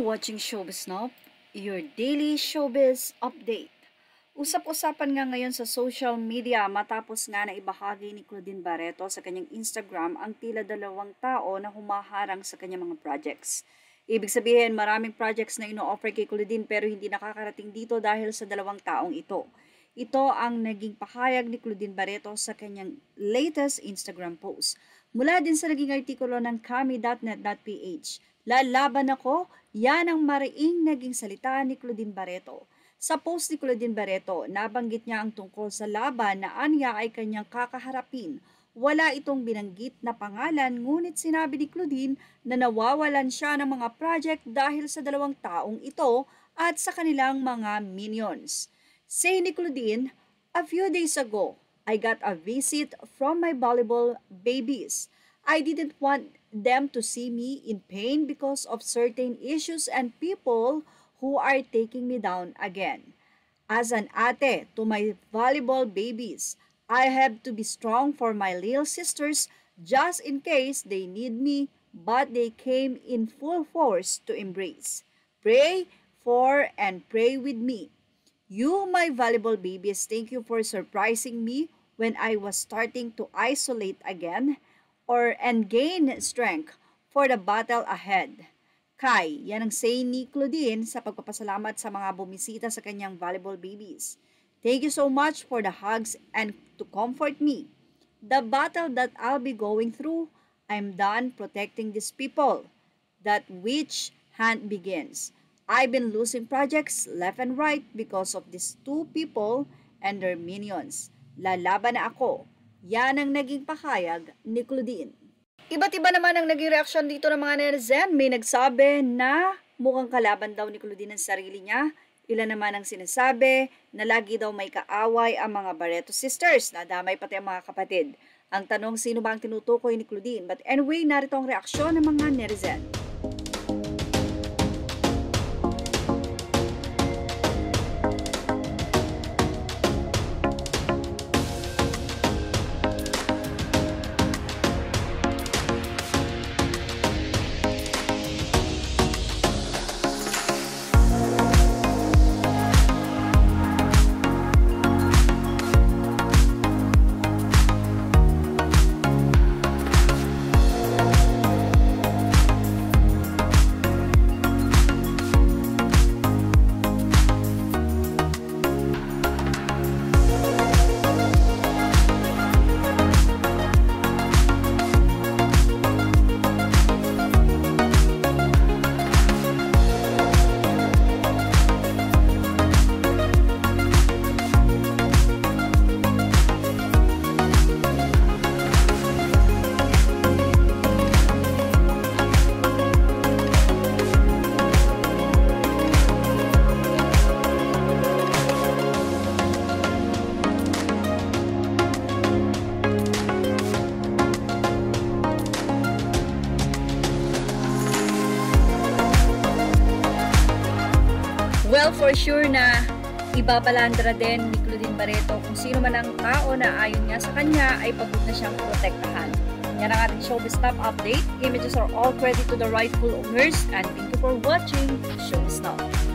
Watching Showbiz Now, your daily showbiz update. Usap-usapan nga ngayon sa social media matapos nga na ibahagi ni Claudine Barreto sa kanyang Instagram ang tila 2 tao na humaharang sa kanyang mga projects. Ibig sabihin, maraming projects na ino-offer kay Claudine pero hindi nakakarating dito dahil sa 2 taong ito. Ito ang naging pahayag ni Claudine Barreto sa kanyang latest Instagram post. Mula din sa naging artikulo ng kami.net.ph. Lalaban ako, yan ang mariing naging salita ni Claudine Barreto. Sa post ni Claudine Barreto, nabanggit niya ang tungkol sa laban na anya ay kanyang kakaharapin. Wala itong binanggit na pangalan ngunit sinabi ni Claudine na nawawalan siya ng mga project dahil sa 2 taong ito at sa kanilang mga minions. Say ni Claudine, "A few days ago, I got a visit from my volleyball babies. I didn't want them to see me in pain because of certain issues and people who are taking me down again. As an ate to my volleyball babies, I have to be strong for my little sisters just in case they need me, but they came in full force to embrace. Pray for and pray with me. You, my volleyball babies, thank you for surprising me when I was starting to isolate again and gain strength for the battle ahead." Kai, yan ang say ni Claudine sa pagpapasalamat sa mga bumisita sa kanyang volleyball babies. "Thank you so much for the hugs and to comfort me. The battle that I'll be going through, I'm done protecting these people. That which hand begins. I've been losing projects left and right because of these 2 people and their minions. Lalaban na ako." Yan ang naging pahayag ni Claudine. Iba't iba naman ang naging reaksyon dito ng mga netizen. May nagsabi na mukhang kalaban daw ni Claudine ang sarili niya. Ilan naman ang sinasabi na lagi daw may kaaway ang mga Barreto sisters, nadamay pati ang mga kapatid. Ang tanong, sino ba ang tinutukoy ni Claudine? But anyway, narito ang reaksyon ng mga netizen. Well, for sure na ibabalandra din ni Claudine Barreto kung sino man ang tao na ayon nga sa kanya ay pagod na siyang protektahan. Yan ang ating showbiz top update. Images are all credit to the rightful owners and thank you for watching Showbiz Now.